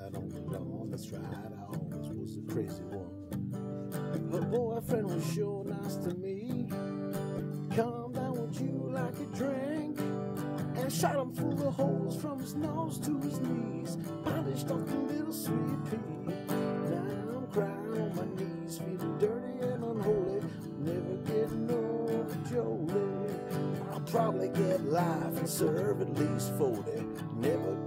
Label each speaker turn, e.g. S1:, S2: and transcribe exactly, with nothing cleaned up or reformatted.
S1: right on the lawn, that's right, I always was a crazy one. Her boyfriend was sure nice to me, calmed down with you like a drink, and shot him full of holes from his nose to his knees, polished off a little sweet pea. Now I'm crying on my knees, feeling dirty and unholy, never getting over Jolie. I'll probably get life and serve at least forty, never